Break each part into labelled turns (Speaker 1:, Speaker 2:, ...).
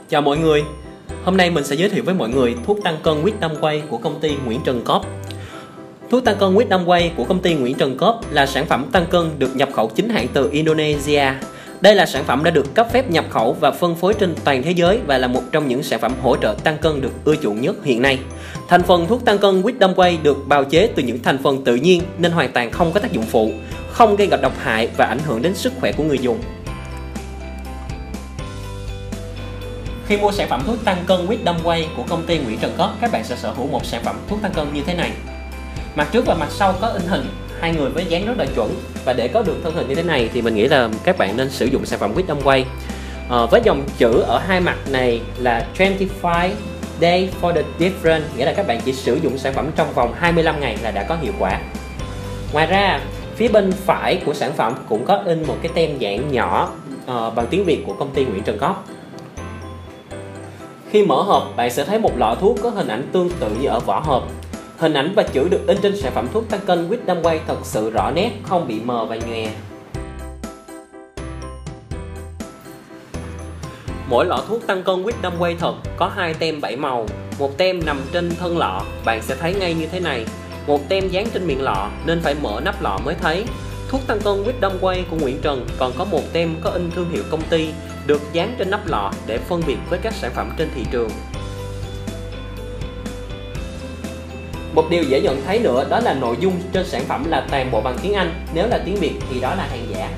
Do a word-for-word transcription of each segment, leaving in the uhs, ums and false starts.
Speaker 1: Chào mọi người, hôm nay mình sẽ giới thiệu với mọi người thuốc tăng cân Witamway của công ty Nguyễn Trần Corp. Thuốc tăng cân Witamway của công ty Nguyễn Trần Corp là sản phẩm tăng cân được nhập khẩu chính hãng từ Indonesia. Đây là sản phẩm đã được cấp phép nhập khẩu và phân phối trên toàn thế giới và là một trong những sản phẩm hỗ trợ tăng cân được ưa chuộng nhất hiện nay. Thành phần thuốc tăng cân Witamway được bào chế từ những thành phần tự nhiên nên hoàn toàn không có tác dụng phụ, không gây độc hại và ảnh hưởng đến sức khỏe của người dùng. Khi mua sản phẩm thuốc tăng cân Witamway của công ty Nguyễn Trần Corp, các bạn sẽ sở hữu một sản phẩm thuốc tăng cân như thế này. Mặt trước và mặt sau có in hình hai người với dáng rất là chuẩn, và để có được thân hình như thế này thì mình nghĩ là các bạn nên sử dụng sản phẩm Witamway. À, với dòng chữ ở hai mặt này là twenty-five day for the difference, nghĩa là các bạn chỉ sử dụng sản phẩm trong vòng hai mươi lăm ngày là đã có hiệu quả. Ngoài ra, phía bên phải của sản phẩm cũng có in một cái tem dạng nhỏ uh, bằng tiếng Việt của công ty Nguyễn Trần Corp. Khi mở hộp, bạn sẽ thấy một lọ thuốc có hình ảnh tương tự như ở vỏ hộp. Hình ảnh và chữ được in trên sản phẩm thuốc tăng cân Witamway thật sự rõ nét, không bị mờ và nhòe. Mỗi lọ thuốc tăng cân Witamway thật có hai tem bảy màu. Một tem nằm trên thân lọ, bạn sẽ thấy ngay như thế này. Một tem dán trên miệng lọ nên phải mở nắp lọ mới thấy. Thuốc tăng cân Witamway của Nguyễn Trần còn có một tem có in thương hiệu công ty được dán trên nắp lọ để phân biệt với các sản phẩm trên thị trường. Một điều dễ nhận thấy nữa đó là nội dung trên sản phẩm là toàn bộ bằng tiếng Anh, nếu là tiếng Việt thì đó là hàng giả.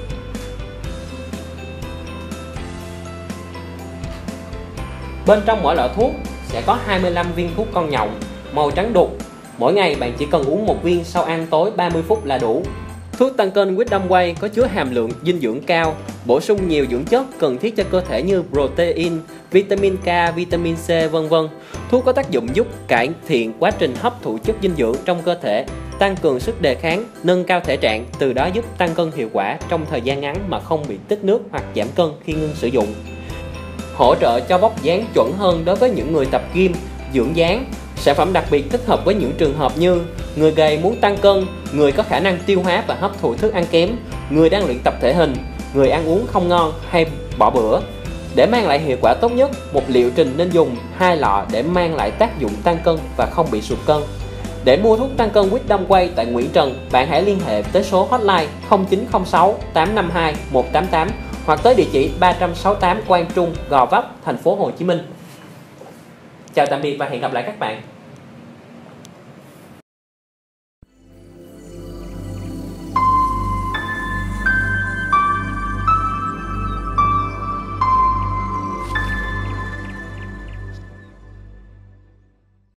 Speaker 1: Bên trong mỗi lọ thuốc sẽ có hai mươi lăm viên thuốc con nhộng, màu trắng đục. Mỗi ngày bạn chỉ cần uống một viên sau ăn tối ba mươi phút là đủ. Thuốc tăng cân Witamway có chứa hàm lượng dinh dưỡng cao, bổ sung nhiều dưỡng chất cần thiết cho cơ thể như protein, vitamin K, vitamin C, vân vân. Thuốc có tác dụng giúp cải thiện quá trình hấp thụ chất dinh dưỡng trong cơ thể, tăng cường sức đề kháng, nâng cao thể trạng, từ đó giúp tăng cân hiệu quả trong thời gian ngắn mà không bị tích nước hoặc giảm cân khi ngưng sử dụng. Hỗ trợ cho vóc dáng chuẩn hơn đối với những người tập gym, dưỡng dáng. Sản phẩm đặc biệt thích hợp với những trường hợp như người gầy muốn tăng cân, người có khả năng tiêu hóa và hấp thụ thức ăn kém, người đang luyện tập thể hình, người ăn uống không ngon hay bỏ bữa. Để mang lại hiệu quả tốt nhất, một liệu trình nên dùng hai lọ để mang lại tác dụng tăng cân và không bị sụt cân. Để mua thuốc tăng cân Witamway tại Nguyễn Trần, bạn hãy liên hệ tới số hotline không chín không sáu tám năm hai một tám tám hoặc tới địa chỉ ba trăm sáu mươi tám Quang Trung, Gò Vấp, thành phố Hồ Chí Minh. Chào tạm biệt và hẹn gặp lại các bạn.